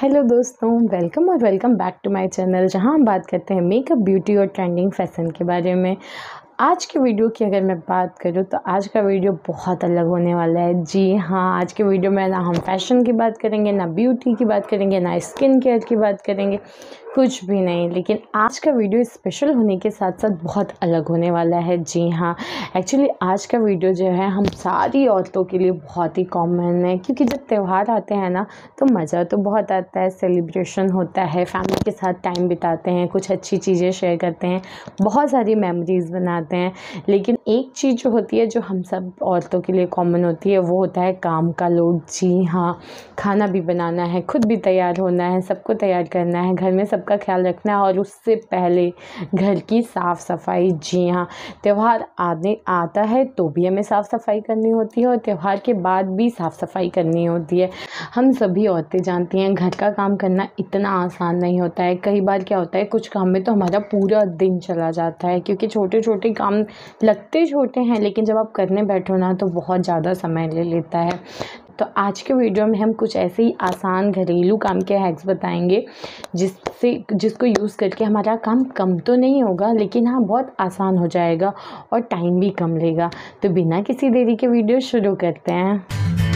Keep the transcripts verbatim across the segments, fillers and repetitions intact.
Hello दोस्तों, welcome और welcome back to my channel, जहां हम बात करते हैं मेकअप, ब्यूटी और ट्रेंडिंग फैशन के बारे में। आज के वीडियो की अगर मैं बात करूं तो आज का वीडियो बहुत अलग होने वाला है। जी हाँ, आज के वीडियो में ना हम फैशन की बात करेंगे, ना ब्यूटी की बात करेंगे, ना स्किन केयर की बात करेंगे, कुछ भी नहीं। लेकिन आज का वीडियो स्पेशल होने के साथ साथ बहुत अलग होने वाला है। जी हाँ, एक्चुअली आज का वीडियो जो है हम सारी औरतों के लिए बहुत ही कॉमन है, क्योंकि जब त्यौहार आते हैं ना तो मज़ा तो बहुत आता है, सेलिब्रेशन होता है, फैमिली के साथ टाइम बिताते हैं, कुछ अच्छी चीज़ें शेयर करते हैं, बहुत सारी मेमोरीज़ बनाते हैं। लेकिन एक चीज़ जो होती है, जो हम सब औरतों के लिए कॉमन होती है, वो होता है काम का लोड। जी हाँ, खाना भी बनाना है, खुद भी तैयार होना है, सबको तैयार करना है, घर में सबका ख्याल रखना है, और उससे पहले घर की साफ़ सफाई। जी हाँ, त्यौहार आने आता है तो भी हमें साफ़ सफाई करनी होती है, और त्यौहार के बाद भी साफ़ सफाई करनी होती है। हम सभी औरतें जानती हैं घर का काम करना इतना आसान नहीं होता है। कई बार क्या होता है, कुछ काम में तो हमारा पूरा दिन चला जाता है, क्योंकि छोटे छोटे काम लगते छोटे हैं, लेकिन जब आप करने बैठो ना तो बहुत ज़्यादा समय ले लेता है। तो आज के वीडियो में हम कुछ ऐसे ही आसान घरेलू काम के हैक्स बताएंगे, जिससे जिसको यूज़ करके हमारा काम कम तो नहीं होगा, लेकिन हाँ बहुत आसान हो जाएगा और टाइम भी कम लेगा। तो बिना किसी देरी के वीडियो शुरू करते हैं।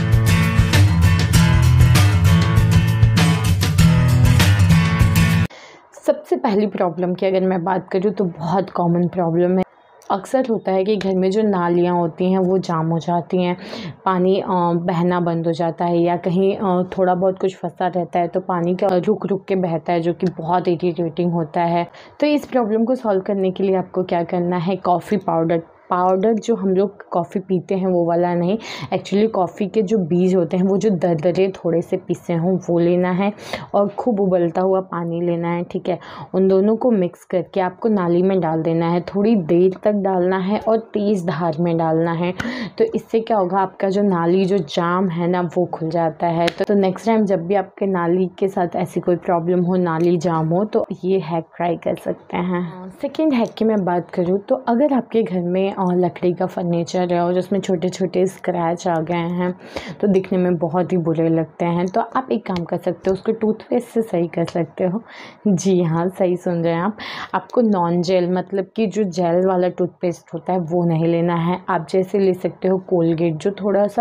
सबसे पहली प्रॉब्लम की अगर मैं बात करूँ तो बहुत कॉमन प्रॉब्लम है। अक्सर होता है कि घर में जो नालियाँ होती हैं वो जाम हो जाती हैं, पानी बहना बंद हो जाता है, या कहीं थोड़ा बहुत कुछ फंसा रहता है तो पानी का रुक रुक के बहता है, जो कि बहुत इरिटेटिंग होता है। तो इस प्रॉब्लम को सॉल्व करने के लिए आपको क्या करना है, कॉफ़ी पाउडर पाउडर जो हम लोग कॉफ़ी पीते हैं वो वाला नहीं, एक्चुअली कॉफ़ी के जो बीज होते हैं वो जो दरदरे थोड़े से पिसे हों वो लेना है, और खूब उबलता हुआ पानी लेना है। ठीक है, उन दोनों को मिक्स करके आपको नाली में डाल देना है। थोड़ी देर तक डालना है और तेज़ धार में डालना है। तो इससे क्या होगा, आपका जो नाली जो जाम है ना वो खुल जाता है। तो, तो नेक्स्ट टाइम जब भी आपके नाली के साथ ऐसी कोई प्रॉब्लम हो, नाली जाम हो, तो ये हैक ट्राई कर सकते हैं। सेकेंड हैक की मैं बात करूँ तो अगर आपके घर में और लकड़ी का फर्नीचर है और जिसमें छोटे छोटे स्क्रैच आ गए हैं तो दिखने में बहुत ही बुरे लगते हैं, तो आप एक काम कर सकते हो, उसको टूथपेस्ट से सही कर सकते हो। जी हाँ, सही सुन रहे हैं आप। आपको नॉन जेल, मतलब कि जो जेल वाला टूथपेस्ट होता है वो नहीं लेना है। आप जैसे ले सकते हो कोलगेट, जो थोड़ा सा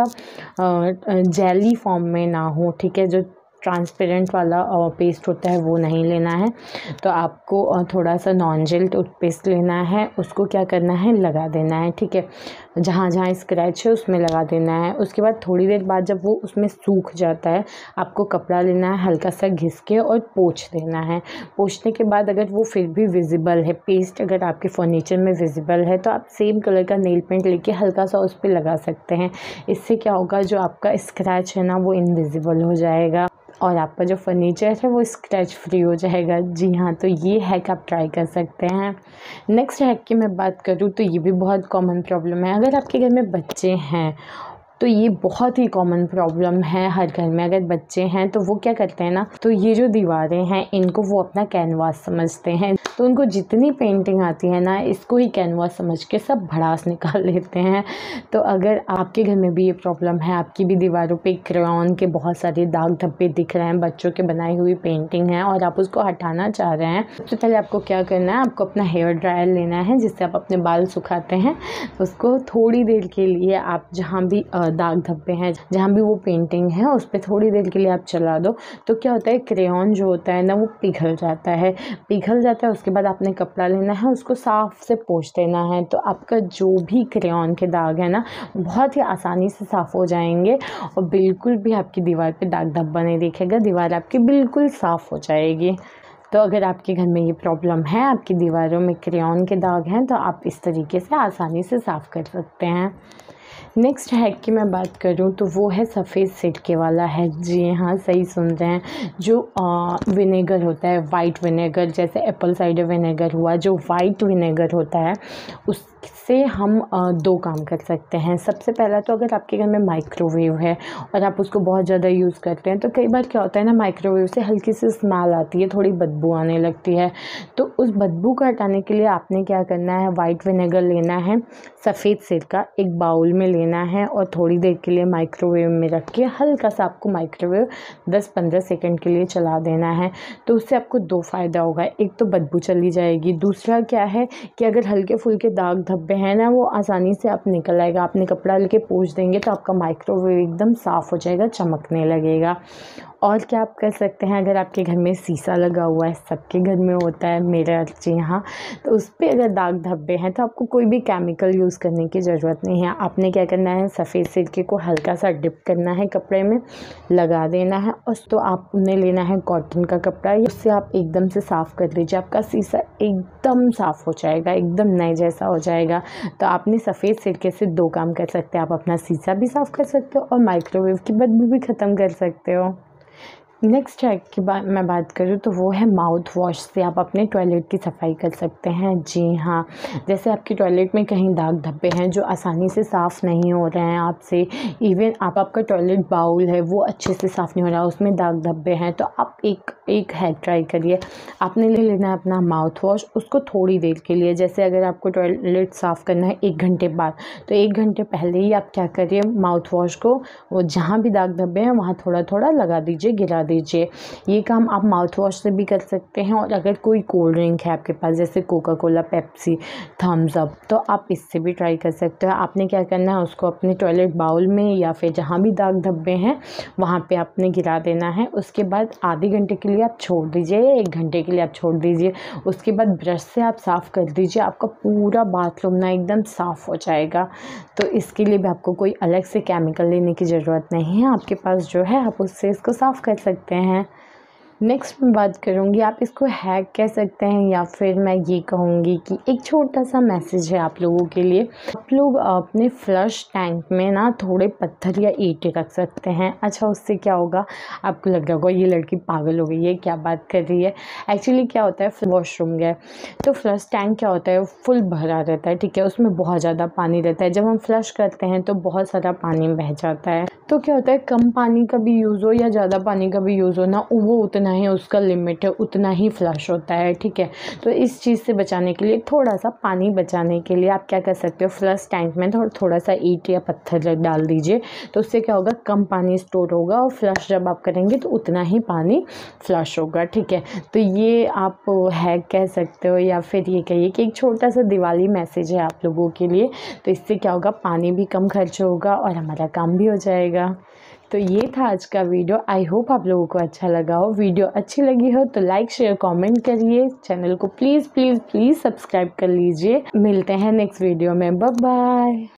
जेली फॉर्म में ना हो। ठीक है, जो ट्रांसपेरेंट वाला पेस्ट होता है वो नहीं लेना है। तो आपको थोड़ा सा नॉन जेल टूथपेस्ट लेना है, उसको क्या करना है, लगा देना है। ठीक है, जहाँ जहाँ स्क्रैच है उसमें लगा देना है। उसके बाद थोड़ी देर बाद जब वो उसमें सूख जाता है, आपको कपड़ा लेना है, हल्का सा घिस के और पोंछ देना है। पोंछने के बाद अगर वो फिर भी विजिबल है, पेस्ट अगर आपके फर्नीचर में विजिबल है, तो आप सेम कलर का नेल पेंट लेके हल्का सा उस पर लगा सकते हैं। इससे क्या होगा, जो आपका स्क्रैच है ना वो इनविजिबल हो जाएगा, और आपका जो फर्नीचर है वो स्क्रैच फ्री हो जाएगा। जी हाँ, तो ये हैक आप ट्राई कर सकते हैं। नेक्स्ट हैक की मैं बात करूँ तो ये भी बहुत कॉमन प्रॉब्लम है। अगर आपके घर में बच्चे हैं तो ये बहुत ही कॉमन प्रॉब्लम है हर घर में। अगर बच्चे हैं तो वो क्या करते हैं ना, तो ये जो दीवारें हैं इनको वो अपना कैनवास समझते हैं, तो उनको जितनी पेंटिंग आती है ना इसको ही कैनवास समझ के सब भड़ास निकाल लेते हैं। तो अगर आपके घर में भी ये प्रॉब्लम है, आपकी भी दीवारों पे क्रेयॉन के बहुत सारे दाग धब्बे दिख रहे हैं, बच्चों के बनाई हुई पेंटिंग है, और आप उसको हटाना चाह रहे हैं, सबसे पहले आपको क्या करना है, आपको अपना हेयर ड्रायर लेना है, जिससे आप अपने बाल सुखाते हैं। उसको थोड़ी देर के लिए आप जहाँ भी दाग धब्बे हैं, जहाँ भी वो पेंटिंग है, उस पर थोड़ी देर के लिए आप चला दो। तो क्या होता है, क्रेयॉन जो होता है ना वो पिघल जाता है पिघल जाता है उसके बाद आपने कपड़ा लेना है, उसको साफ से पोंछ देना है। तो आपका जो भी क्रेयॉन के दाग है ना बहुत ही आसानी से साफ हो जाएंगे, और बिल्कुल भी आपकी दीवार पे दाग धब्बा नहीं दिखेगा, दीवार आपकी बिल्कुल साफ हो जाएगी। तो अगर आपके घर में ये प्रॉब्लम है, आपकी दीवारों में क्रेयॉन के दाग हैं, तो आप इस तरीके से आसानी से साफ़ कर सकते हैं। नेक्स्ट हैक की मैं बात करूं तो वो है सफ़ेद सिरके वाला हैक। जी हाँ, सही सुन रहे हैं। जो विनेगर होता है, वाइट विनेगर, जैसे एप्पल साइडर विनेगर हुआ, जो वाइट विनेगर होता है उससे हम आ, दो काम कर सकते हैं। सबसे पहला तो अगर आपके घर में माइक्रोवेव है और आप उसको बहुत ज़्यादा यूज़ करते हैं, तो कई बार क्या होता है ना, माइक्रोवेव से हल्की सी स्मेल आती है, थोड़ी बदबू आने लगती है। तो उस बदबू को हटाने के लिए आपने क्या करना है, वाइट विनेगर लेना है, सफ़ेद सिरका एक बाउल में लेना देना है और थोड़ी देर के लिए माइक्रोवेव में रख के हल्का सा आपको माइक्रोवेव दस पंद्रह सेकंड के लिए चला देना है। तो उससे आपको दो फ़ायदा होगा, एक तो बदबू चली जाएगी, दूसरा क्या है कि अगर हल्के फुल्के दाग धब्बे हैं ना वो आसानी से आप निकल आएगा। आपने कपड़ा लेके पोंछ देंगे तो आपका माइक्रोवेव एकदम साफ़ हो जाएगा, चमकने लगेगा। और क्या आप कर सकते हैं, अगर आपके घर में शीशा लगा हुआ है, सबके घर में होता है, मेरे जी हाँ, तो उस पर अगर दाग धब्बे हैं तो आपको कोई भी केमिकल यूज़ करने की ज़रूरत नहीं है। आपने क्या करना है, सफ़ेद सिरके को हल्का सा डिप करना है, कपड़े में लगा देना है और तो आपने लेना है कॉटन का कपड़ा, उससे आप एकदम से साफ़ कर लीजिए, आपका शीशा एकदम साफ़ हो जाएगा, एकदम नए जैसा हो जाएगा। तो आपने सफ़ेद सिरके से दो काम कर सकते हैं, आप अपना शीशा भी साफ़ कर सकते हो और माइक्रोवेव की बदबू भी ख़त्म कर सकते हो। नेक्स्ट हैक की बात मैं बात करूँ तो वो है माउथ वॉश से आप अपने टॉयलेट की सफाई कर सकते हैं। जी हाँ, जैसे आपके टॉयलेट में कहीं दाग धब्बे हैं जो आसानी से साफ़ नहीं हो रहे हैं आपसे, इवन आप आपका टॉयलेट बाउल है वो अच्छे से साफ़ नहीं हो रहा, उसमें दाग धब्बे हैं, तो आप एक एक हैक ट्राई करिए। आपने ले लेना है अपना माउथ वॉश, उसको थोड़ी देर के लिए, जैसे अगर आपको टॉयलेट साफ़ करना है एक घंटे बाद, तो एक घंटे पहले ही आप क्या करिए, माउथ वॉश को वो जहाँ भी दाग धब्बे हैं वहाँ थोड़ा थोड़ा लगा दीजिए, गिरा दीजिए। ये काम आप माउथ वॉश से भी कर सकते हैं। और अगर कोई कोल्ड ड्रिंक है आपके पास, जैसे Coca Cola, Pepsi, Thums Up, तो आप इससे भी ट्राई कर सकते हो। आपने क्या करना है, उसको अपने टॉयलेट बाउल में या फिर जहाँ भी दाग धब्बे हैं वहाँ पे आपने गिरा देना है। उसके बाद आधे घंटे के लिए आप छोड़ दीजिए या एक घंटे के लिए आप छोड़ दीजिए। उसके बाद ब्रश से आप साफ़ कर दीजिए, आपका पूरा बाथरूम ना एकदम साफ़ हो जाएगा। तो इसके लिए भी आपको कोई अलग से केमिकल लेने की ज़रूरत नहीं है, आपके पास जो है आप उससे इसको साफ़ कर सकते हैं। नेक्स्ट मैं बात करूँगी, आप इसको हैक कह सकते हैं या फिर मैं ये कहूँगी कि एक छोटा सा मैसेज है आप लोगों के लिए। आप लोग अपने फ्लश टैंक में ना थोड़े पत्थर या ईंटें रख सकते हैं। अच्छा, उससे क्या होगा, आपको लग रहा होगा ये लड़की पागल हो गई है, क्या बात कर रही है। एक्चुअली क्या होता है, वॉशरूम गए तो फ्लश टैंक क्या होता है, फुल भरा रहता है, ठीक है, उसमें बहुत ज़्यादा पानी रहता है। जब हम फ्लश करते हैं तो बहुत सारा पानी बह जाता है। तो क्या होता है, कम पानी का भी यूज़ हो या ज़्यादा पानी का भी यूज़ हो ना, वो उतना ही उसका लिमिट है, उतना ही फ्लश होता है, ठीक है। तो इस चीज़ से बचाने के लिए, थोड़ा सा पानी बचाने के लिए आप क्या कर सकते हो, फ्लश टैंक में थोड़ा थोड़ा सा ईंट या पत्थर डाल दीजिए। तो उससे क्या होगा, कम पानी स्टोर होगा और फ्लश जब आप करेंगे तो उतना ही पानी फ्लश होगा, ठीक है। तो ये आप हैक कह सकते हो या फिर ये कहिए कि एक छोटा सा दिवाली मैसेज है आप लोगों के लिए। तो इससे क्या होगा, पानी भी कम खर्च होगा और हमारा काम भी हो जाएगा। तो ये था आज का वीडियो। आई होप आप लोगों को अच्छा लगा हो। वीडियो अच्छी लगी हो तो लाइक शेयर कमेंट करिए। चैनल को प्लीज़ प्लीज़ प्लीज़ सब्सक्राइब कर लीजिए। मिलते हैं नेक्स्ट वीडियो में। Bye bye.